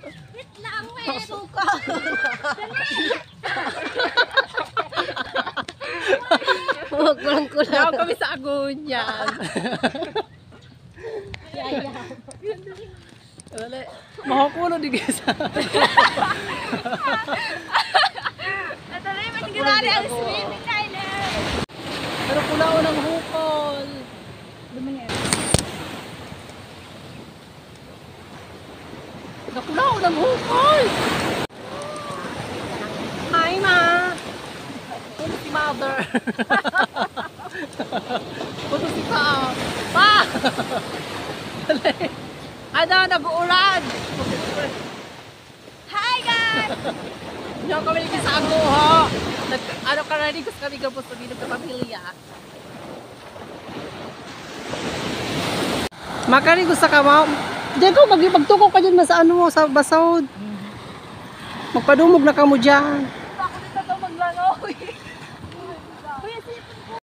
Wait lang, wait. Suka. Kulang-kulang. Yaw kami sa agunyan. Wala. Mahakulo di guys. Natali, matigirari ang swimming Tyler. Pero kulao ng hukol. Nakulao ng hukol. Hi ma. Puno si mother. Puno si pa. Pa. Ano, nag-uulan. Hi guys! Hindi kami sa aguho. Ano ka rin kasi kami gabos na dito sa pamilya. Makari gusto ka mo. Diyan ko, magtukok ka dyan sa ano mo, sa basod. Magpadumog na ka mo dyan. Ako dito maglangoy.